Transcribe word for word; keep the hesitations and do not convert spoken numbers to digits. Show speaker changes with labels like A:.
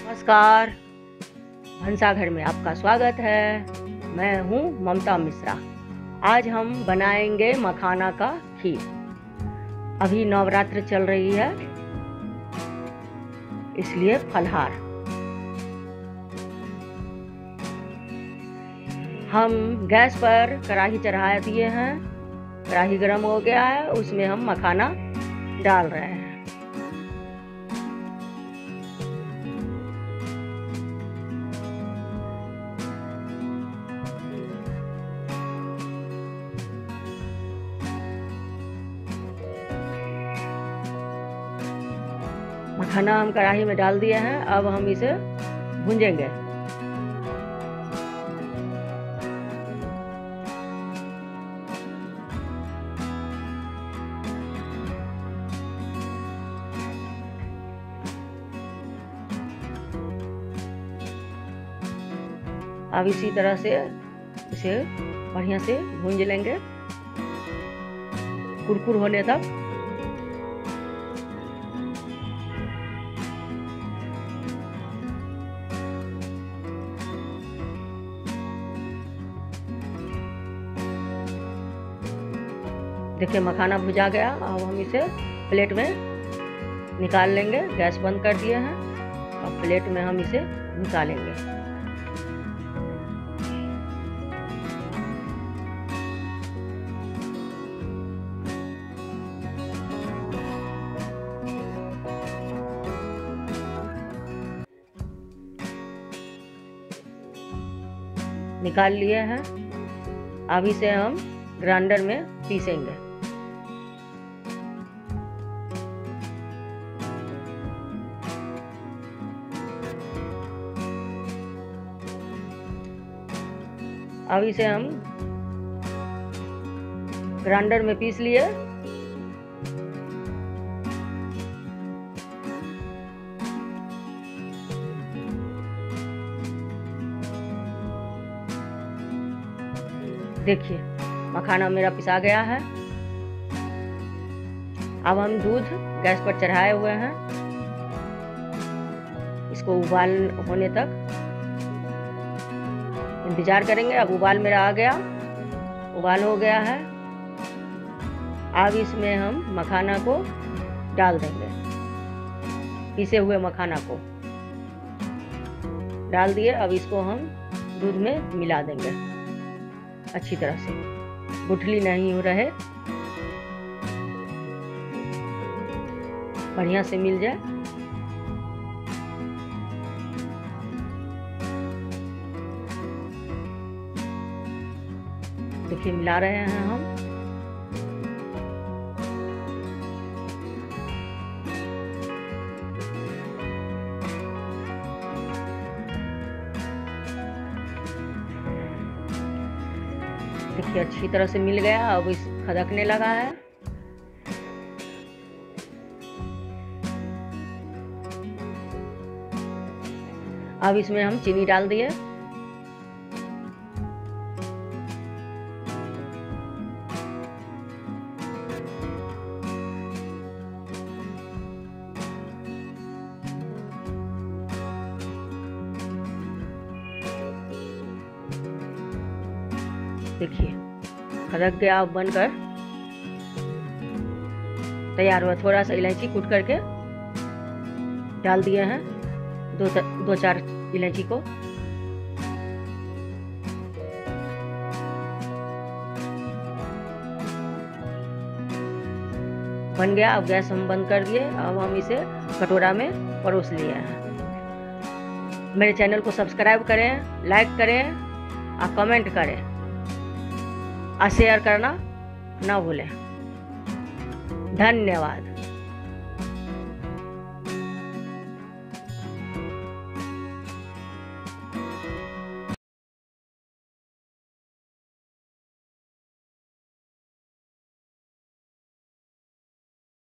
A: नमस्कार, भंसाघर में आपका स्वागत है। मैं हूँ ममता मिश्रा। आज हम बनाएंगे मखाना का खीर। अभी नवरात्र चल रही है, इसलिए फलहार। हम गैस पर कढ़ाई चढ़ा दिए हैं। कढ़ाई गर्म हो गया है, उसमें हम मखाना डाल रहे हैं। मखाना हम कढ़ाई में डाल दिए हैं। अब हम इसे भूंजेंगे। अब इसी तरह से इसे बढ़िया से भूंज लेंगे, कुरकुर होने तक। देखिए मखाना भुजा गया। अब हम इसे प्लेट में निकाल लेंगे। गैस बंद कर दिए हैं। अब प्लेट में हम इसे निकालेंगे। निकाल लिए हैं। अब इसे हम ग्राइंडर में पीसेंगे। अब इसे हम ग्राइंडर में पीस लिए। देखिए मखाना मेरा पिसा गया है। अब हम दूध गैस पर चढ़ाए हुए हैं। इसको उबाल होने तक इंतजार करेंगे। अब उबाल मेरा आ गया, उबाल हो गया है। अब इसमें हम मखाना को डाल देंगे। पिसे हुए मखाना को डाल दिए। अब इसको हम दूध में मिला देंगे अच्छी तरह से, गुठली नहीं हो रहे, बढ़िया से मिल जाए। देखिए मिला रहे हैं हम। देखिए अच्छी तरह से मिल गया। अब इस खदकने लगा है। अब इसमें हम चीनी डाल दिए। देखिए खदक गया। अब बनकर तैयार हुआ। थोड़ा सा इलायची कूट करके डाल दिए हैं, दो दो चार इलायची को। बन गया। अब गैस हम बंद कर दिए। अब हम इसे कटोरा में परोस लिए हैं। मेरे चैनल को सब्सक्राइब करें, लाइक करें और कमेंट करें और शेयर करना ना भूलें। धन्यवाद।